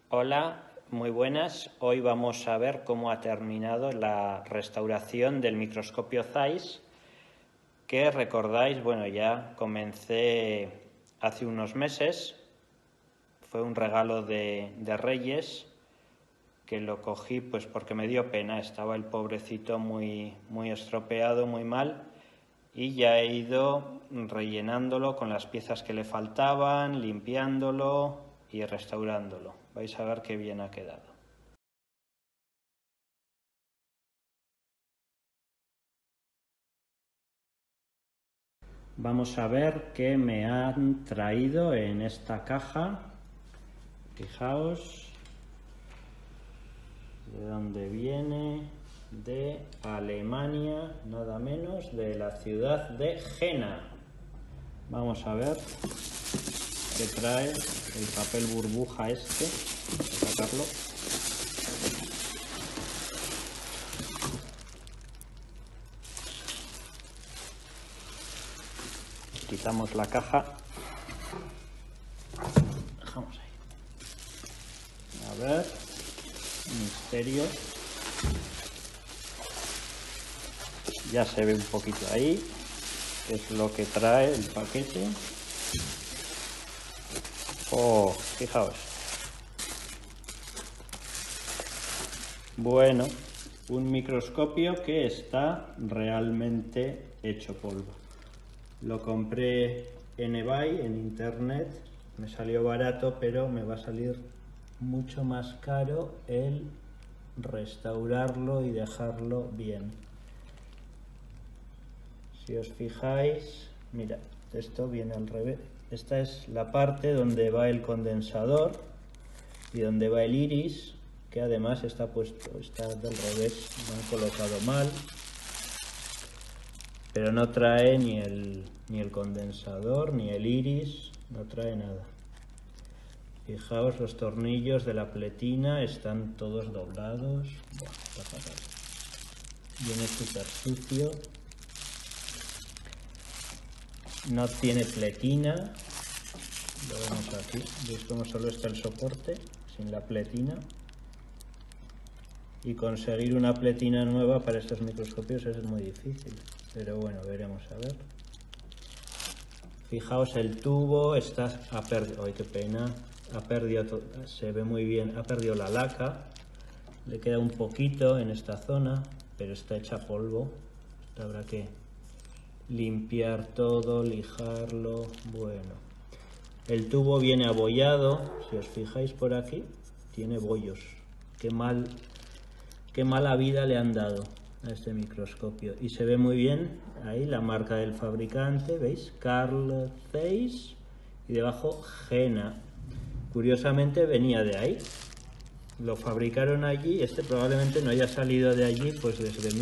Hola, muy buenas. Hoy vamos a ver cómo ha terminado la restauración del microscopio Zeiss, que recordáis, bueno, ya comencé hace unos meses. Fue un regalo de Reyes, que lo cogí pues porque me dio pena. Estaba el pobrecito muy estropeado, muy mal, y ya he ido rellenándolo con las piezas que le faltaban, limpiándolo y restaurándolo. Vais a ver qué bien ha quedado. Vamos a ver qué me han traído en esta caja. Fijaos de dónde viene. De Alemania, nada menos, de la ciudad de Jena. Vamos a ver qué trae el papel burbuja este. Voy a sacarlo. Quitamos la caja. Dejamos ahí. A ver, misterio. Ya se ve un poquito ahí qué es lo que trae el paquete. Oh, fijaos. Bueno, un microscopio que está realmente hecho polvo. Lo compré en eBay, en internet. Me salió barato, pero me va a salir mucho más caro el restaurarlo y dejarlo bien. Si os fijáis, mira, esto viene al revés. Esta es la parte donde va el condensador y donde va el iris, que además está puesto, está del revés, lo han colocado mal, pero no trae ni el condensador ni el iris, no trae nada. Fijaos, los tornillos de la pletina están todos doblados. Buah, está fatal. Viene súper sucio. No tiene pletina. Lo vemos aquí. ¿Veis cómo solo está el soporte sin la pletina? Y conseguir una pletina nueva para estos microscopios es muy difícil. Pero bueno, veremos a ver. Fijaos, el tubo está ha perdido. ¡Ay, qué pena! Ha perdido, se ve muy bien, ha perdido la laca. Le queda un poquito en esta zona, pero está hecha polvo. Esto habrá que limpiar todo, lijarlo. Bueno, el tubo viene abollado. Si os fijáis por aquí, tiene bollos. Qué mala vida le han dado a este microscopio. Y se ve muy bien ahí la marca del fabricante, ¿veis? Carl Zeiss y debajo Jena. Curiosamente venía de ahí. Lo fabricaron allí. Este probablemente no haya salido de allí pues desde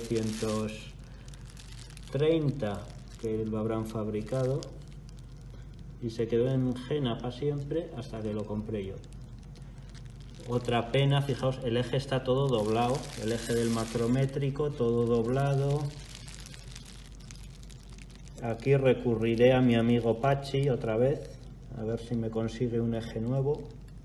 1930 que lo habrán fabricado, y se quedó en Jena para siempre hasta que lo compré yo. Otra pena, fijaos, el eje está todo doblado, el eje del macrométrico todo doblado. Aquí recurriré a mi amigo Pachi otra vez, a ver si me consigue un eje nuevo.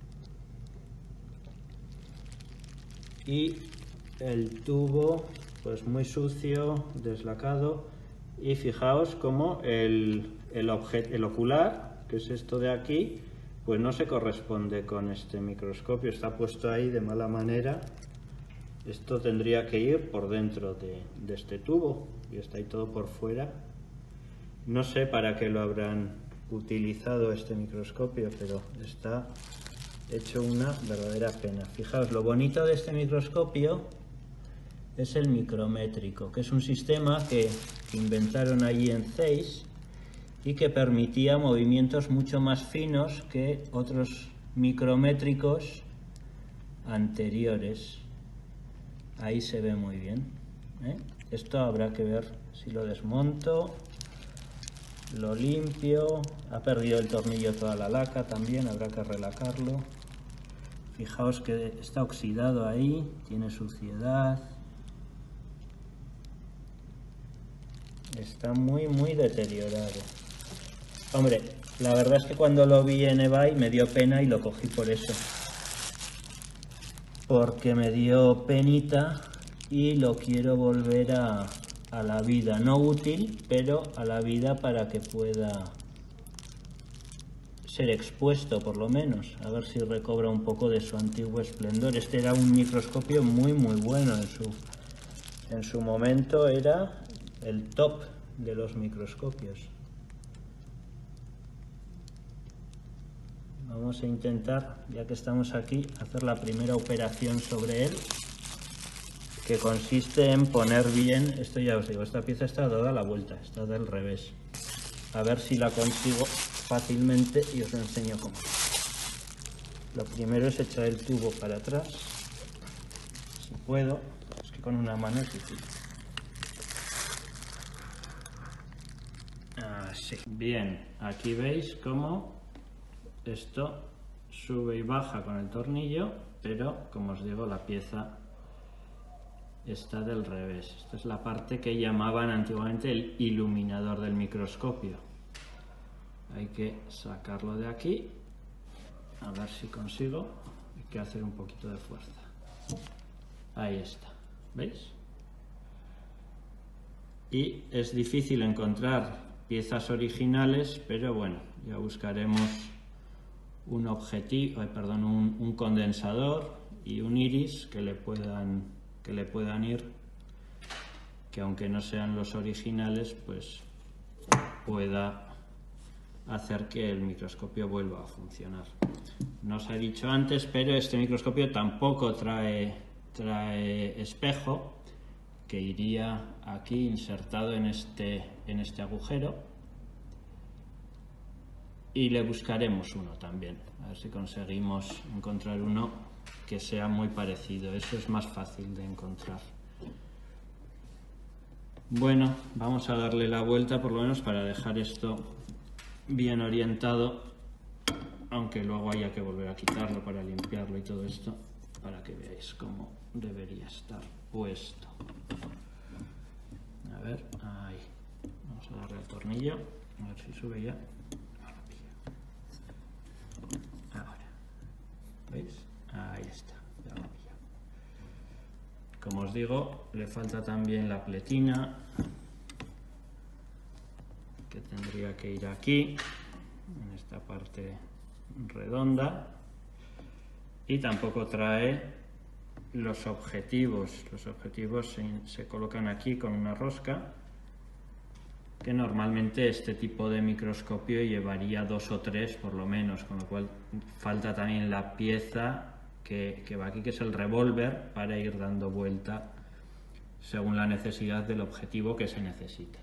Y el tubo pues muy sucio, deslacado. Y fijaos como el ocular, que es esto de aquí, pues no se corresponde con este microscopio, está puesto ahí de mala manera. Esto tendría que ir por dentro de este tubo y está ahí todo por fuera. No sé para qué lo habrán utilizado este microscopio, pero está hecho una verdadera pena. Fijaos, lo bonito de este microscopio es el micrométrico, que es un sistema que inventaron allí en Zeiss y que permitía movimientos mucho más finos que otros micrométricos anteriores. Ahí se ve muy bien, ¿eh? Esto habrá que ver si lo desmonto, lo limpio. Ha perdido el tornillo toda la laca también, habrá que relacarlo. Fijaos que está oxidado ahí, tiene suciedad. Está muy deteriorado. Hombre, la verdad es que cuando lo vi en eBay me dio pena y lo cogí por eso. porque me dio penita y lo quiero volver a la vida, no útil, pero a la vida para que pueda ser expuesto por lo menos, a ver si recobra un poco de su antiguo esplendor. Este era un microscopio muy bueno en su momento, era el top de los microscopios. Vamos a intentar, ya que estamos aquí, hacer la primera operación sobre él, que consiste en poner bien, esto ya os digo, esta pieza está dada a la vuelta, está del revés. A ver si la consigo fácilmente y os lo enseño cómo. Lo primero es echar el tubo para atrás, si puedo, es que con una mano es difícil. Así. Bien, aquí veis cómo esto sube y baja con el tornillo, pero como os digo, la pieza está del revés. Esta es la parte que llamaban antiguamente el iluminador del microscopio. Hay que sacarlo de aquí, a ver si consigo. Hay que hacer un poquito de fuerza. Ahí está, ¿veis? Y es difícil encontrar piezas originales, pero bueno, ya buscaremos un objetivo, un condensador y un iris que le puedan ir, que aunque no sean los originales, pues pueda hacer que el microscopio vuelva a funcionar. No os he dicho antes, pero este microscopio tampoco trae espejo, que iría aquí insertado en este agujero, y le buscaremos uno también, a ver si conseguimos encontrar uno que sea muy parecido. Eso es más fácil de encontrar. Bueno, vamos a darle la vuelta por lo menos para dejar esto bien orientado, aunque luego haya que volver a quitarlo para limpiarlo y todo esto, para que veáis cómo debería estar puesto. A ver, ahí. Vamos a darle al tornillo, a ver si sube ya. Ahora, ¿veis? Ahí está, ya lo pillo. Como os digo, le falta también la pletina, que tendría que ir aquí, en esta parte redonda, y tampoco trae los objetivos. Los objetivos se colocan aquí con una rosca, que normalmente este tipo de microscopio llevaría 2 o 3 por lo menos, con lo cual falta también la pieza que va aquí, que es el revólver, para ir dando vuelta según la necesidad del objetivo que se necesita.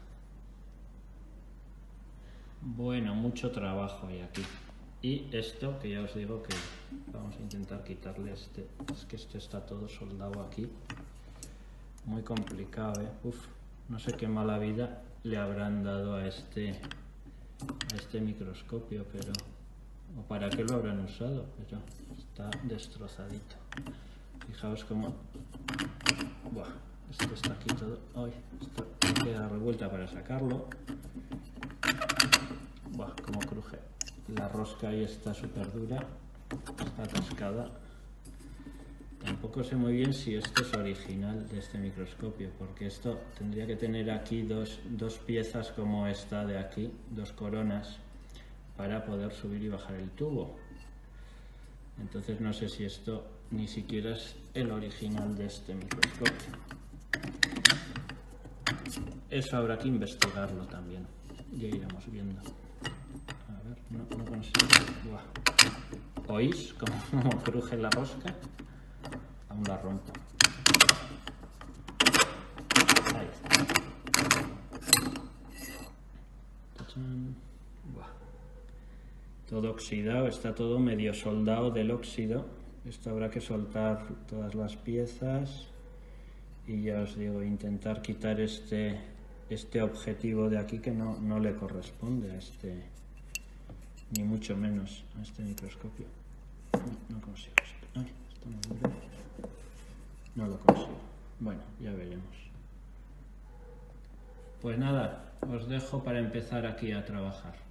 Bueno, mucho trabajo hay aquí. Y esto, que ya os digo que vamos a intentar quitarle este, es que esto está todo soldado aquí, muy complicado, ¿eh? Uf, no sé qué mala vida le habrán dado a este microscopio, pero, o para qué lo habrán usado, pero está destrozadito. Fijaos cómo, buah, esto está aquí todo, ay, esto hay que dar revuelta para sacarlo. Buah, cómo cruje. La rosca ahí está súper dura, está atascada. Tampoco sé muy bien si esto es original de este microscopio, porque esto tendría que tener aquí dos piezas como esta de aquí, 2 coronas, para poder subir y bajar el tubo. Entonces no sé si esto ni siquiera es el original de este microscopio. Eso habrá que investigarlo también, ya iremos viendo. A ver, no consigo. Buah. ¿Oís cómo cruje la rosca? Aún la rompo. Ahí está. Buah. Todo oxidado, está todo medio soldado del óxido. Esto habrá que soltar todas las piezas y ya os digo, intentar quitar este objetivo de aquí, que no le corresponde a este, ni mucho menos a este microscopio. No consigo. Ay, esto no dura. No lo consigo. Bueno, ya veremos. Pues nada, os dejo para empezar aquí a trabajar.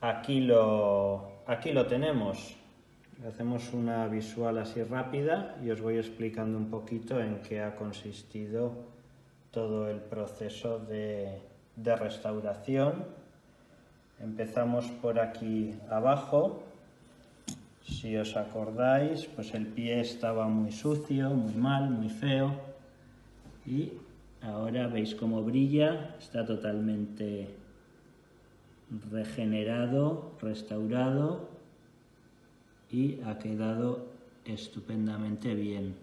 aquí lo tenemos. Hacemos una visual así rápida y os voy explicando un poquito en qué ha consistido todo el proceso de restauración. Empezamos por aquí abajo. Si os acordáis, pues el pie estaba muy sucio, muy mal, muy feo, y ahora veis cómo brilla, está totalmente regenerado, restaurado y ha quedado estupendamente bien.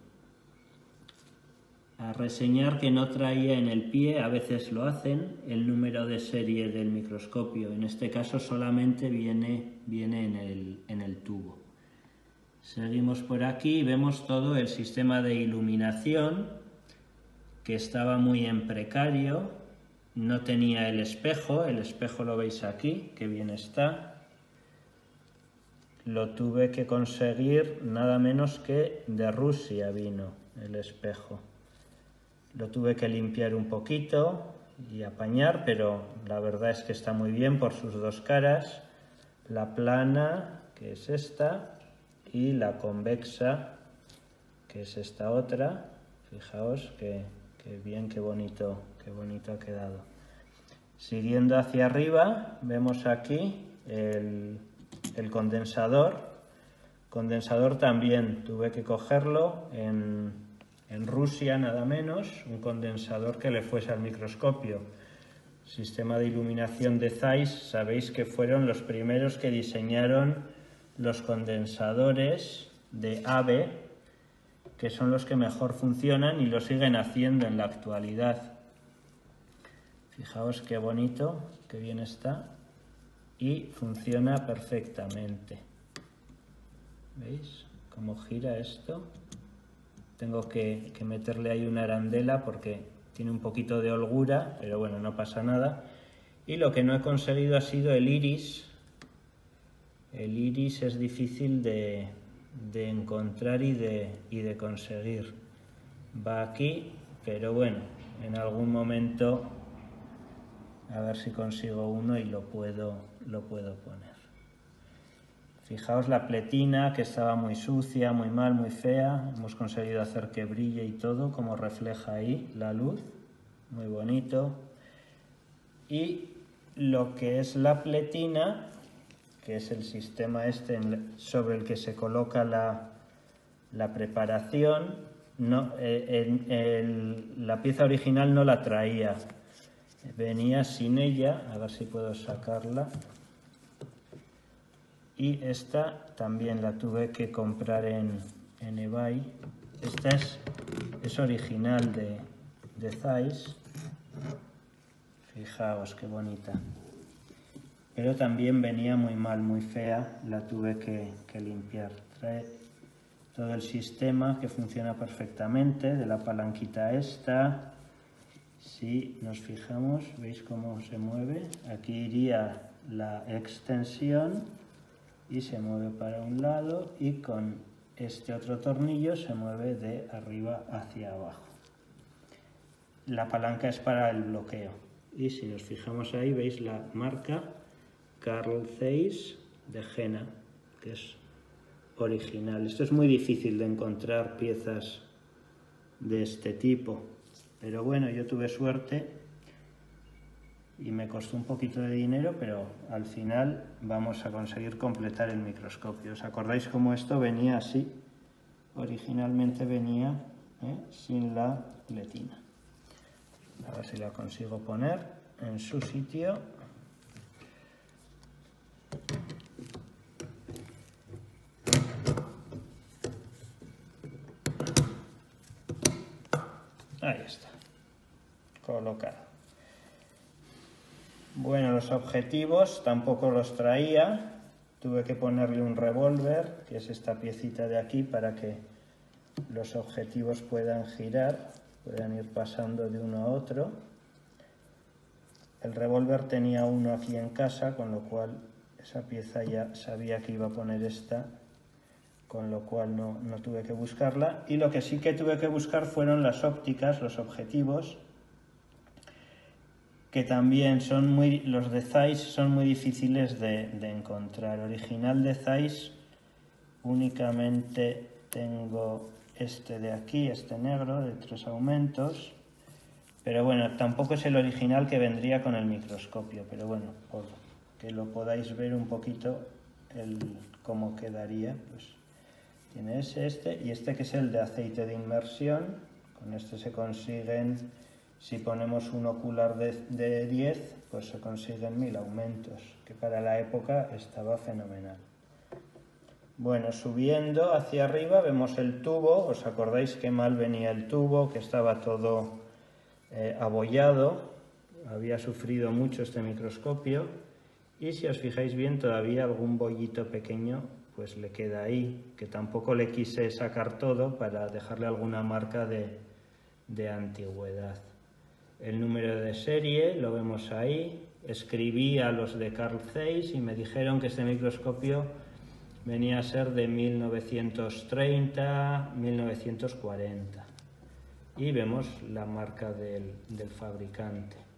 A reseñar que no traía en el pie, a veces lo hacen, el número de serie del microscopio. En este caso solamente viene en el tubo. Seguimos por aquí y vemos todo el sistema de iluminación, que estaba muy en precario. No tenía el espejo lo veis aquí, que bien está. Lo tuve que conseguir nada menos que de Rusia vino el espejo. Lo tuve que limpiar un poquito y apañar, pero la verdad es que está muy bien por sus dos caras. La plana, que es esta, y la convexa, que es esta otra. Fijaos que bien, qué bonito ha quedado. Siguiendo hacia arriba, vemos aquí el condensador. Condensador también tuve que cogerlo en Rusia nada menos, un condensador que le fuese al microscopio. Sistema de iluminación de Zeiss, sabéis que fueron los primeros que diseñaron los condensadores de AVE, que son los que mejor funcionan y lo siguen haciendo en la actualidad. Fijaos qué bonito, qué bien está y funciona perfectamente. ¿Veis cómo gira esto? Tengo que meterle ahí una arandela porque tiene un poquito de holgura, pero bueno, no pasa nada. Y lo que no he conseguido ha sido el iris. El iris es difícil de encontrar y de conseguir. Va aquí, pero bueno, en algún momento a ver si consigo uno y lo puedo poner. Fijaos la pletina, que estaba muy sucia, muy mal, muy fea. Hemos conseguido hacer que brille y todo, como refleja ahí la luz. Muy bonito. Y lo que es la pletina, que es el sistema este sobre el que se coloca la preparación, no, la pieza original no la traía. Venía sin ella, a ver si puedo sacarla. Y esta también la tuve que comprar en eBay. Esta es original de Zeiss. Fijaos qué bonita. Pero también venía muy mal, muy fea. La tuve que limpiar. Trae todo el sistema que funciona perfectamente, de la palanquita esta. Si nos fijamos, veis cómo se mueve. Aquí iría la extensión y se mueve para un lado, y con este otro tornillo se mueve de arriba hacia abajo. La palanca es para el bloqueo. Y si nos fijamos ahí, veis la marca Carl Zeiss de Jena, que es original. Esto es muy difícil de encontrar piezas de este tipo, pero bueno, yo tuve suerte y me costó un poquito de dinero, pero al final vamos a conseguir completar el microscopio. ¿Os acordáis cómo esto venía así? Originalmente venía sin la pletina. A ver si la consigo poner en su sitio. Ahí está, colocado. Bueno, los objetivos tampoco los traía, tuve que ponerle un revólver, que es esta piecita de aquí, para que los objetivos puedan girar, puedan ir pasando de uno a otro. El revólver tenía uno aquí en casa, con lo cual esa pieza ya sabía que iba a poner esta, con lo cual no tuve que buscarla. Y lo que sí que tuve que buscar fueron las ópticas, los objetivos. que también los de Zeiss son muy difíciles de encontrar. Original de Zeiss únicamente tengo este de aquí, este negro de 3 aumentos, pero bueno, tampoco es el original que vendría con el microscopio, pero bueno, por que lo podáis ver un poquito cómo quedaría, pues tiene este y este que es el de aceite de inmersión. Con este se consiguen, si ponemos un ocular de 10, pues se consiguen 1000 aumentos, que para la época estaba fenomenal. Bueno, subiendo hacia arriba vemos el tubo. ¿Os acordáis qué mal venía el tubo? Que estaba todo abollado, había sufrido mucho este microscopio, y si os fijáis bien todavía algún bollito pequeño pues le queda ahí, que tampoco le quise sacar todo para dejarle alguna marca de antigüedad. El número de serie lo vemos ahí. Escribí a los de Carl Zeiss y me dijeron que este microscopio venía a ser de 1930-1940. Y vemos la marca del fabricante.